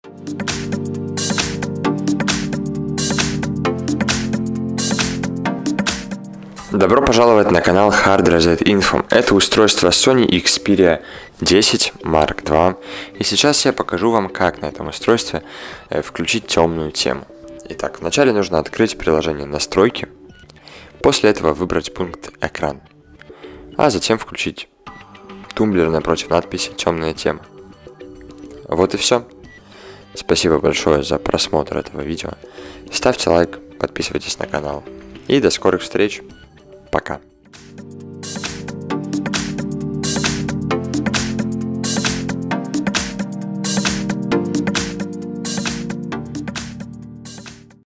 Добро пожаловать на канал Hard Reset Info. Это устройство Sony Xperia 10 Mark II. И сейчас я покажу вам, как на этом устройстве включить темную тему. Итак, вначале нужно открыть приложение «Настройки». После этого выбрать пункт «Экран». А затем включить тумблер напротив надписи «Темная тема». Вот и все. Спасибо большое за просмотр этого видео. Ставьте лайк, подписывайтесь на канал. И до скорых встреч. Пока.